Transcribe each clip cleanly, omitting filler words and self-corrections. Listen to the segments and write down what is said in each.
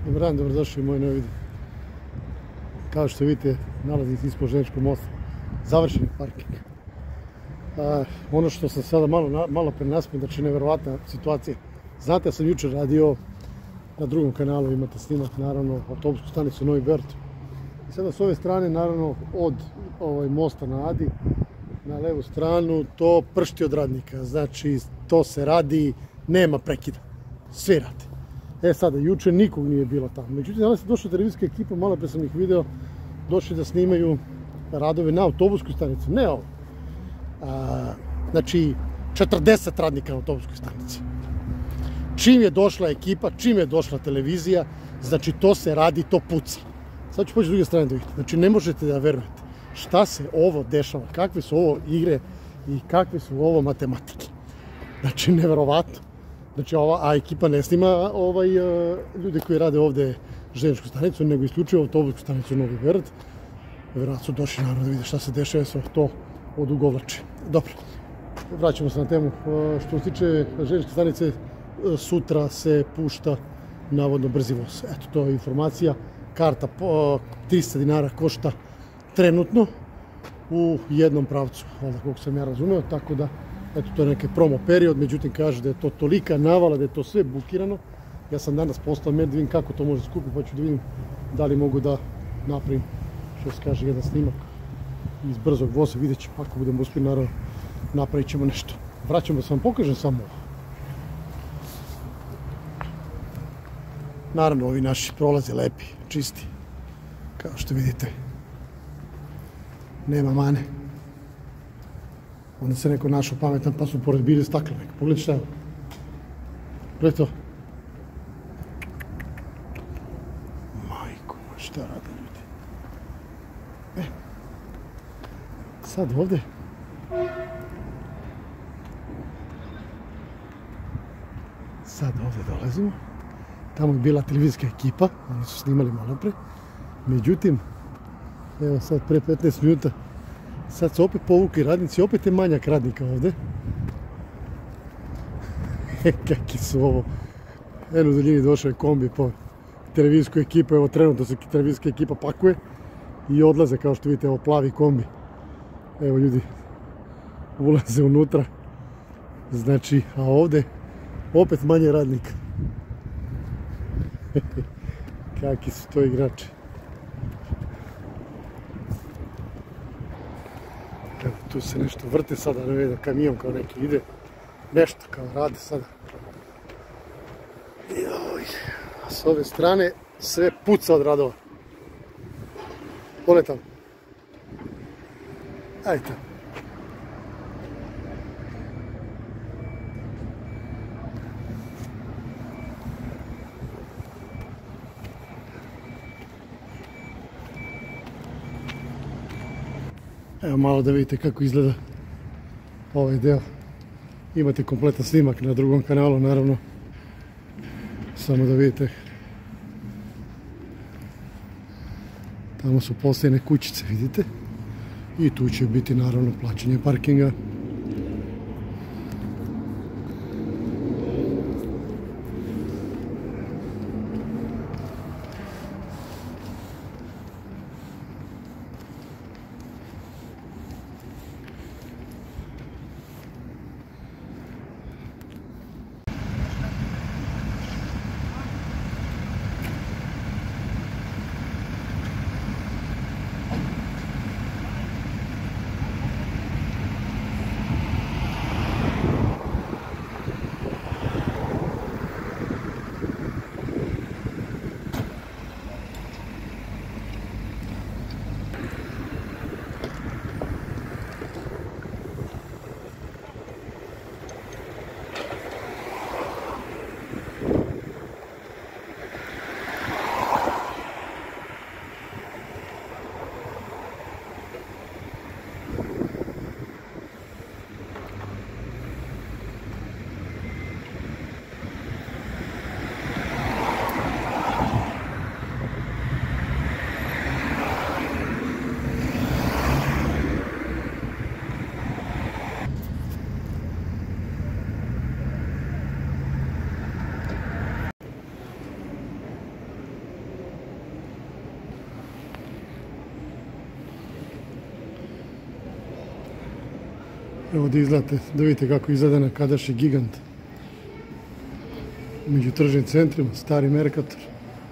Dobar dan, dobrodošli u moj novi video. Kao što vidite, nalazim se ispod Željezničkog mosta. Završen je parking. Ono što sam sada malo pre nasmijem, znači neverovatna situacija. Znate, ja sam jučer radio na drugom kanalu, imate snimak, naravno, autobusku stanicu Novi Beograd. I sada s ove strane, naravno, od mosta na Adi, na levu stranu, to pršti od radnika. Znači, to se radi, nema prekida. Svi radi. Sada, juče nikog nije bilo tamo. Međutim, danas je došla televizijska ekipa, malo pre sam ih video, došli da snimaju radove na autobuskoj stanici. Ne ovo. Znači, 40 radnika na autobuskoj stanici. Čim je došla ekipa, čim je došla televizija, znači to se radi, to puca. Sad ću poći s druge strane da vidite. Znači, ne možete da verujete šta se ovo dešava, kakve su ovo igre i kakve su ovo matematike. Znači, neverovatno. Znači, a ekipa ne snima ljude koji rade ovde željezničku stanicu, nego isključivo autobusku stanicu Novi Beograd. Vjerojatno su došli naravno da vide šta se dešava, sve to odugovlači. Dobro, vraćamo se na temu. Što se tiče željezničke stanice, sutra se pušta navodno brzi voz. Eto, to je informacija. Karta 300 dinara košta trenutno u jednom pravcu, valjda koliko sam ja razumeo, tako da eto, to je neki promo period, međutim kaže da je to tolika navala, da je to sve bukirano. Ja sam danas postao med, da vidim kako to može skupiti, pa ću da vidim da li mogu da napravim, što se kaže, jedan snimak iz brzog voza, vidjet ćemo, ako budemo uspjeli, naravno, napravit ćemo nešto. Vraćamo da se vam pokažem samo ovo. Naravno, ovi naši prolaze lepi, čisti, kao što vidite, nema mane. Onda se neko našao pametan, pa su pored bili staklene. Pogledaj šta je ovo. Pogledaj to. Majko, šta rade ljudi. Sad ovde. Sad ovde dolazimo. Tamo je bila televizijska ekipa, oni su snimali malo pre. Međutim, evo sad pre 15 minuta, sad se opet povukli radnici, opet je manjak radnika ovde. Kakvi su ovo. Eno u daljini došao je kombi po televizijsku ekipu, evo trenutno se televizijska ekipa pakuje i odlaze, kao što vidite, evo plavi kombi. Evo ljudi ulaze unutra. Znači, a ovde opet manje radnika. Kakvi su to igrači. Evo, tu se nešto vrte sada, ne vidim, kamion kao neki ide. Nešto kao rade sada. Joj, a s ove strane sve puca od radova. Pogledaj tamo. Ajde tamo. Evo malo da vidite kako izgleda ovaj deo. Imate kompletan snimak na drugom kanalu, naravno. Samo da vidite. Tamo su postavljene kućice, vidite. I tu će biti naravno plaćanje parkinga. Evo da vidite kako izgleda nekadašnji gigant među tržnim centrima, stari Merkator.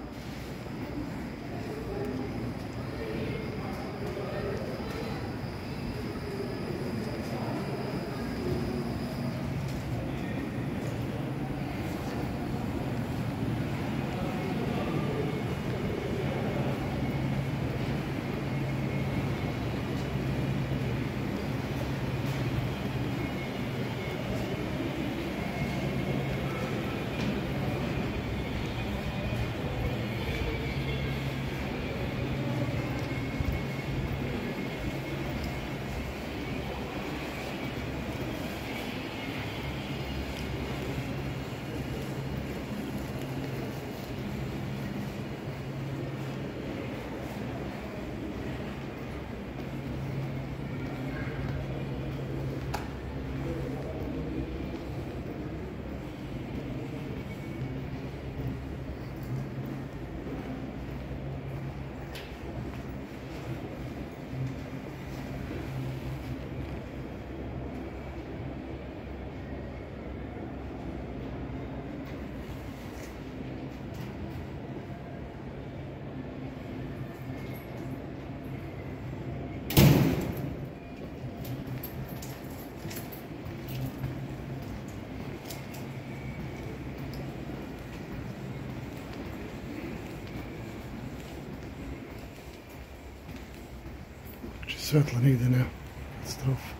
Svetla nigde nema, katastrofa.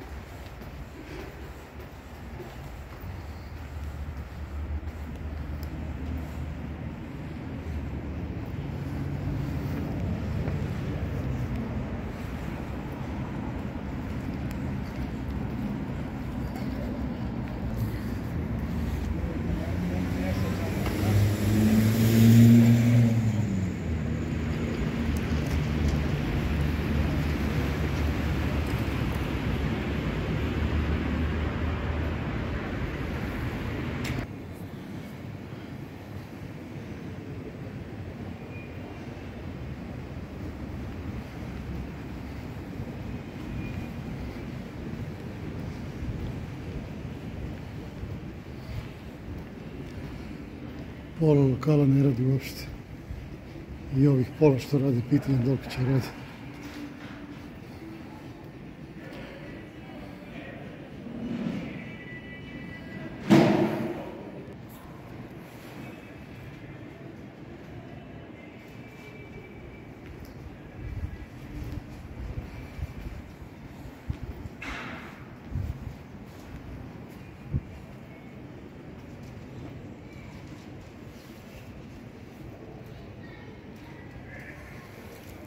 Pola lokala ne radi uopšte. I ovih pola što radi, pitanje dok će radi.